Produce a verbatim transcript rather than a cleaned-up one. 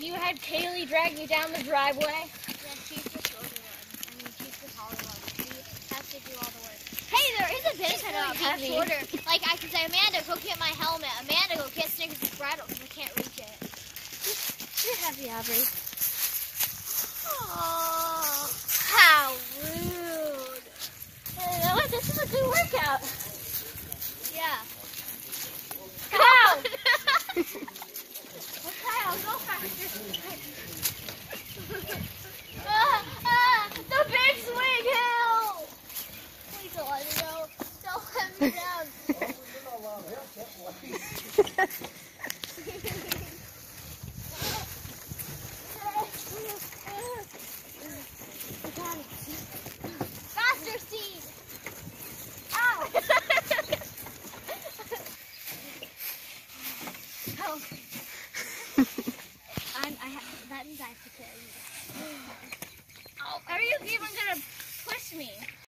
you had Kaylee drag me down the driveway? Yeah, she's the shorter one. I mean, she's the taller one. She has to do all the work. Hey, there is a benefit of being shorter. Like, I can say, Amanda, go get my helmet. Amanda, go get Snickers' bridle because I can't reach it. You're heavy, Aubrey. Oh, how rude. Hey, you know what? This is a good workout. Yeah. Kyle! Well, Kyle, go faster. ah, ah, the big swing hill. Please don't let me go. Don't let me down. Faster, Steve. Ow. Oh. I'm, I have, that means I have to carry you. Oh, are you even gonna push me?